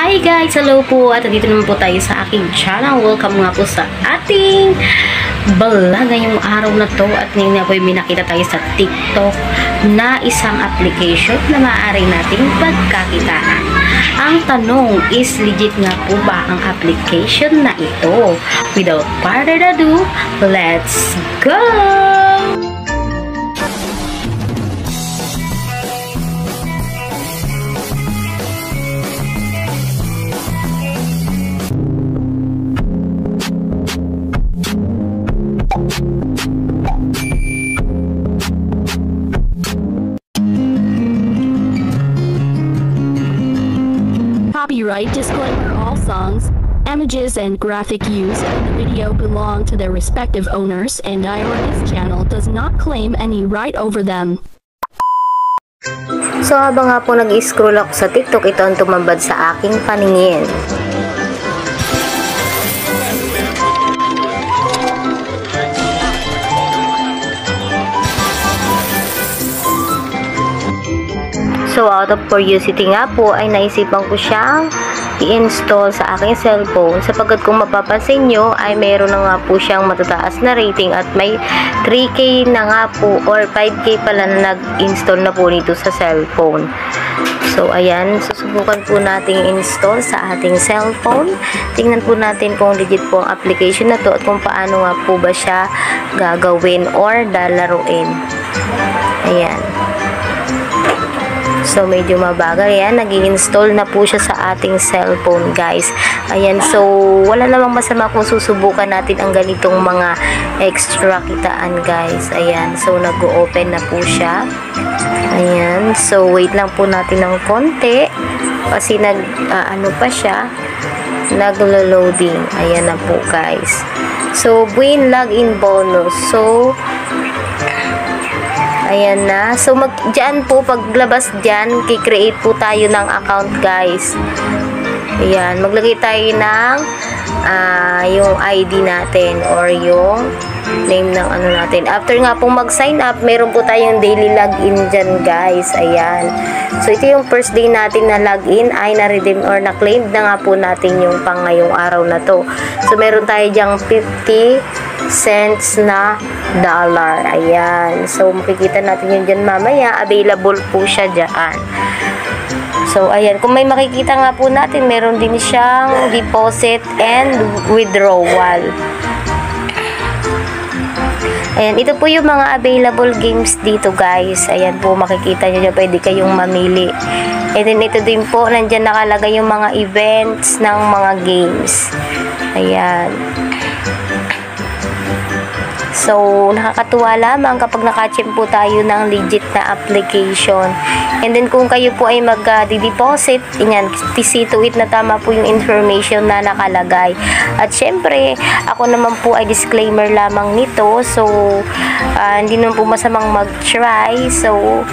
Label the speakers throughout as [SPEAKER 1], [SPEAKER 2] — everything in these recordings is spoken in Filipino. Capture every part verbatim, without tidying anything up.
[SPEAKER 1] Hi guys! Hello po! At dito naman po tayo sa aking channel. Welcome nga po sa ating bala ngayong araw na to. At ngayon nga po may nakita tayo sa TikTok na isang application na maaari nating pagkakitaan. Ang tanong is, legit nga po ba ang application na ito? Without further ado, let's go!
[SPEAKER 2] Copyright disclaimer: all songs, images, and graphic used in the video belong to their respective owners, and I or this channel does not claim any right over them.
[SPEAKER 3] So habang nga po nag-scroll ako sa TikTok, ito ang tumambad sa aking paningin. So out of curiosity nga po ay naisipan ko siyang i-install sa aking cellphone, sapagkat kung mapapansin nyo ay mayroon na nga po siyang matataas na rating at may three K na nga po or five K pala na nag-install na po nito sa cellphone. So ayan, susubukan po nating install sa ating cellphone. Tingnan po natin kung legit po ang application na to at kung paano nga po ba siya gagawin or dalaruin. Ayan. So, medyo mabagal. Yan, nag-i-install na po siya sa ating cellphone, guys. Ayan, so, wala namang masama kung susubukan natin ang ganitong mga extra kitaan, guys. Ayan, so, nag-o-open na po siya. Ayan, so, wait lang po natin ng konti. Kasi, nag, uh, ano pa siya, naglo-loading. Ayan na po, guys. So, buin login bonus. So, ayan na. So, mag, dyan po, paglabas dyan, kikreate po tayo ng account, guys. Ayan. Maglagay tayo ng uh, yung I D natin or yung name ng ano natin. After nga po mag-sign up, meron po tayong daily login dyan, guys. Ayan. So, ito yung first day natin na login ay na-redeem or na-claim na nga po natin yung pang ngayong araw na to. So, meron tayo dyang fifty cents na dollar. Ayan. So, makikita natin yun dyan mamaya. Available po siya dyan. So, ayan. Kung may makikita nga po natin, meron din siyang deposit and withdrawal. Ayan. Ito po yung mga available games dito, guys. Ayan po, makikita nyo dyan. Pwede kayong mamili. And then, ito din po, nandyan nakalagay yung mga events ng mga games. Ayan. So, nakakatuwa lamang kapag nakachim po tayo ng legit na application. And then, kung kayo po ay mag-deposit, uh, inyan, see to it na tama po yung information na nakalagay. At syempre, ako naman po ay disclaimer lamang nito. So, uh, hindi naman po masamang mag-try. So,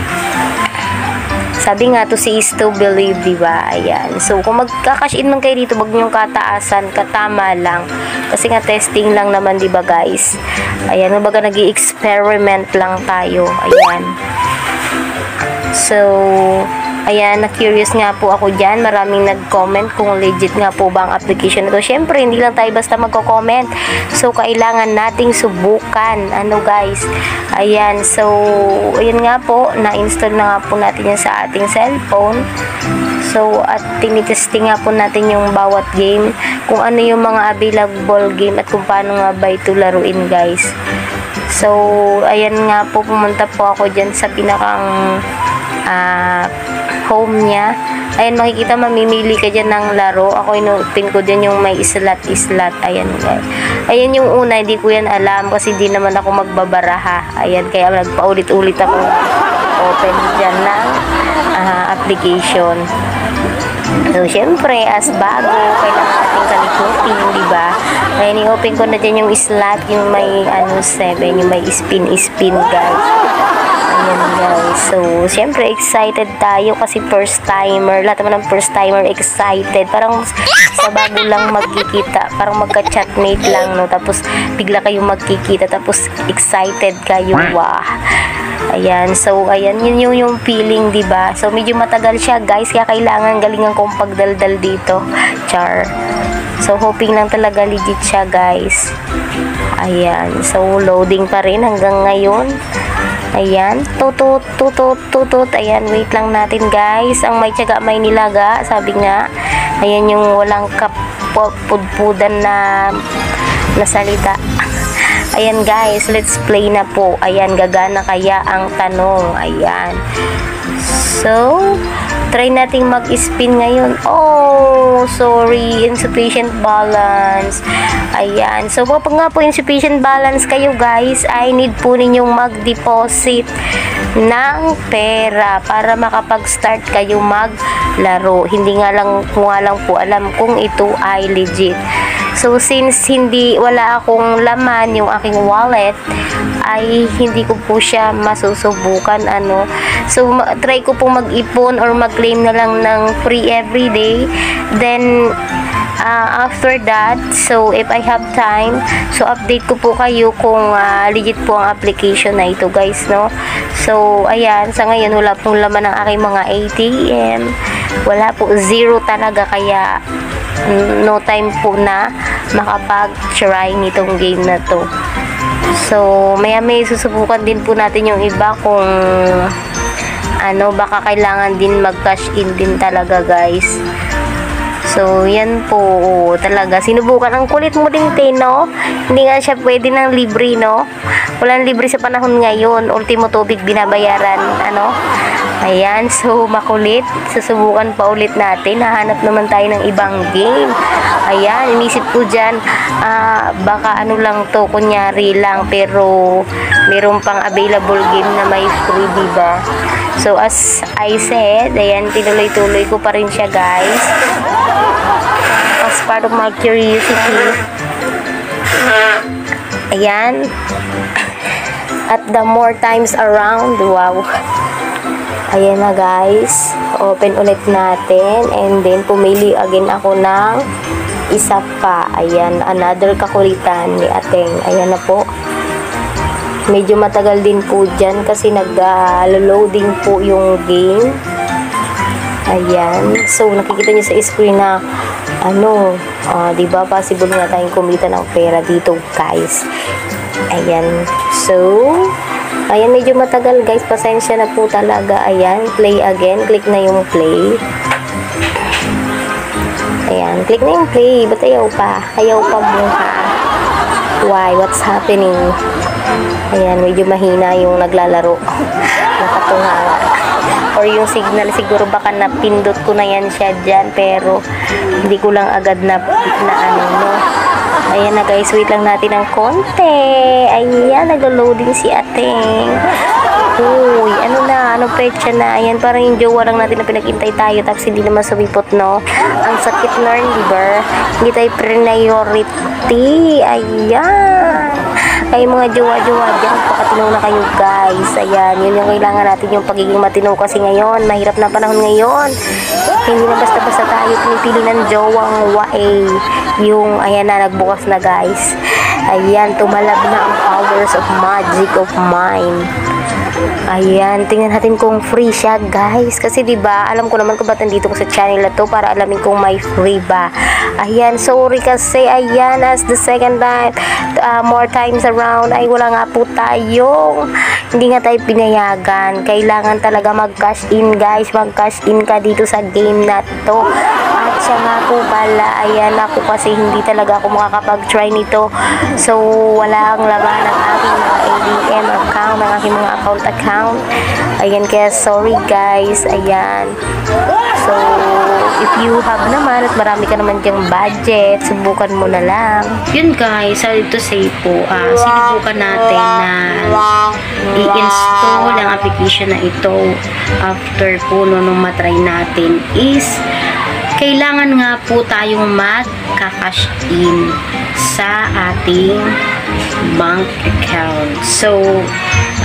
[SPEAKER 3] sabi nga, to see is to believe, diba? Ayan. So, kung magka-cash in man kayo dito, wag niyong kataasan, katama lang. Kasi nga, testing lang naman, diba, guys? Ayan, mabaga nag-i-experiment lang tayo. Ayan. So, ayan, na-curious nga po ako dyan. Maraming nag-comment kung legit nga po ba ang application na to. Siyempre, hindi lang tayo basta magko-comment. So, kailangan nating subukan. Ano, guys? Ayan. So, ayan nga po. Na-install na nga po natin yan sa ating cellphone. So, at tinitesting nga po natin yung bawat game. Kung ano yung mga available game at kung paano nga ba ito laruin, guys. So, ayan nga po. Pumunta po ako dyan sa pinakang uh, home niya. Ayan, makikita, mamimili ka dyan ng laro. Ako inutin ko dyan yung may islat-islat. Ayan, guys. Ayan yung una, hindi ko yan alam kasi hindi naman ako magbabaraha. Ayan, kaya nagpaulit-ulit ako open dyan ng uh, application. So, syempre, as bago, kailangan natin kalikutin, diba? Ayan, i-open ko na dyan yung slot, yung may, ano, seven, yung may spin-spin, guys. Ayan guys. So, syempre excited tayo kasi first timer. Lahat naman ng first timer excited. Parang sa bago lang magkikita. Parang magka-chatmate lang, no? Tapos, bigla kayong magkikita. Tapos, excited kayo. Wow. Ayan. So, ayan. Yun yung, yung feeling, diba? So, medyo matagal siya, guys. Kaya kailangan galingan kong pagdaldal dito. Char. So, hoping lang talaga legit siya, guys. Ayan. So, loading pa rin hanggang ngayon. Ayan. Tutut, tutut, tutut. Ayan. Wait lang natin, guys. Ang may tiyaga, may nilaga. Sabi nga. Ayan yung walang kapudpudan na, na salita. Ayan, guys. Let's play na po. Ayan. Gagana kaya ang tanong. Ayan. So, try nating mag-spin ngayon. Oh, sorry. Insufficient balance. Ayan. So, kapag nga po insufficient balance kayo, guys, I need po ninyong mag-deposit ng pera para makapag-start kayo maglaro. Hindi nga lang, nga lang po alam kung ito ay legit. So, since hindi, wala akong laman yung aking wallet, ay hindi ko po siya masusubukan, ano. So, try ko po mag-ipon or mag-claim na lang ng free everyday. Then, uh, after that, so, if I have time, so, update ko po kayo kung uh, legit po ang application na ito, guys, no. So, ayan, sa ngayon, wala pong laman ng aking mga A T M. Wala po, zero talaga, kaya no time po na makapag-try nitong game na to. So, maya may susubukan din po natin yung iba kung ano, baka kailangan din mag-cash in din talaga, guys. So, yan po talaga. Sinubukan. Ang kulit mo din, te, no? Hindi nga siya pwede ng libre, no? Walang libre sa panahon ngayon. Ultimo tubig binabayaran, ano? Ayan. So, makulit. Susubukan pa ulit natin. Hahanap naman tayo ng ibang game. Ayan. Inisip ko dyan, ah, baka ano lang to, kunyari lang, pero meron pang available game na may free, diba? So, as I said, ayan, tinuloy-tuloy ko pa rin siya, guys. As part of my curiosity. Ayan. At the more times around, wow. Ayan na, guys. Open ulit natin. And then, pumili again ako ng isa pa. Ayan, another kakulitan ni Ateng. Ayan na po. Medyo matagal din po dyan kasi nag-loading uh, po yung game. Ayan. So, nakikita nyo sa screen na ano, uh, diba, possible nga tayong kumita ng pera dito, guys. Ayan. So, ayan, medyo matagal, guys. Pasensya na po talaga. Ayan, play again. Click na yung play. Ayan, click na yung play. Ba't ayaw pa? Ayaw pa mo, ha? Why? What's happening? Ayan, medyo mahina yung naglalaro. Nakatunga. Or yung signal, siguro baka napindot ko na yan siya dyan, pero hindi ko lang agad na, na ano, no. Ayan na, guys, wait lang natin ng konti. Ayan, nag-loading si Ateng. Uy, ano na, ano petsa na. Ayan, parang yung jowa lang natin na pinag-intay tayo, tapos hindi naman sumipot, no. Ang sakit na rin, diba? Hindi tayo priority. Ayan. Kaya mga jowa-jowa dyan, pakatinaw na kayo, guys. Ayan, yun yung kailangan natin, yung pagiging matinaw, kasi ngayon, mahirap na panahon ngayon. Hindi na basta-basta tayo pinipili ng jowang wae. Yung, ayan na, nagbukas na, guys. Ayan, tumalab na ang powers of magic of mine. Ayan, tingnan natin kung free siya, guys. Kasi diba, alam ko naman kung ba't nandito ko sa channel na to, para alamin kung may free ba. Ayan, sorry kasi, ayan, as the second time, uh, more times around, ay wala nga po tayong, hindi nga tayo pinayagan. Kailangan talaga mag-cash in, guys. Mag-cash in ka dito sa game na to. At siya nga po pala, ayan, ako kasi hindi talaga ako makakapag-try nito. So, wala ang laban ng aking mga A D M account, ng aking mga account account. Ayan, kaya sorry, guys. Ayan. So, if you have naman at marami ka naman dyang budget, subukan mo na lang.
[SPEAKER 1] Yun, guys, sorry to say po, uh, sinubukan natin na i-install ang application na ito after po no, nung matry natin is kailangan nga po tayong mag-cash in sa ating bank account. So,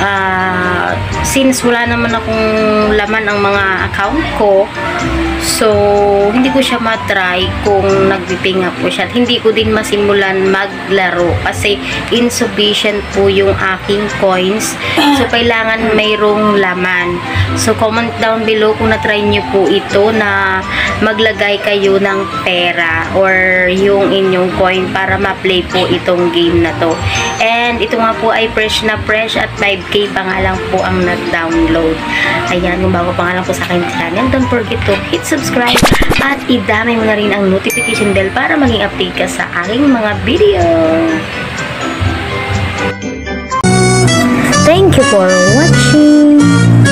[SPEAKER 1] uh, since wala naman akong laman ang mga account ko, so hindi ko siya matry kung nagbibinga po siya, at hindi ko din masimulan maglaro kasi insufficient po yung aking coins. So kailangan mayroong laman. So comment down below kung na-try nyo po ito na maglagay kayo ng pera or yung inyong coin para ma-play po itong game na to. And ito nga po ay fresh na fresh at five K pa nga lang po ang nag-download. Ayan, kung bago pa nga lang po sa aking channel, don't forget to hit subscribe at idamay mo na rin ang notification bell para maging update ka sa aking mga video.
[SPEAKER 3] Thank you for watching.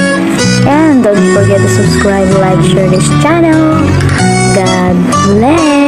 [SPEAKER 3] And don't forget to subscribe, like, share this channel. God bless.